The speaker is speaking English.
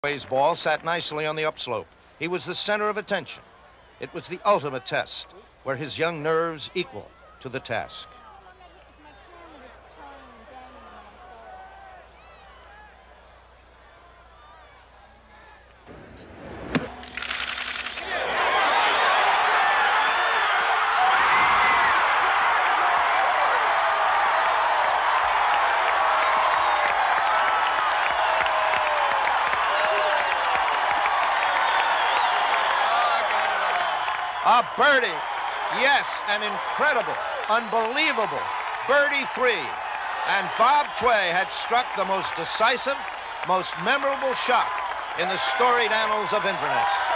Tway's ball sat nicely on the upslope. He was the center of attention. It was the ultimate test, where his young nerves equal to the task. A birdie. Yes, an incredible, unbelievable birdie 3. And Bob Tway had struck the most decisive, most memorable shot in the storied annals of Inverness.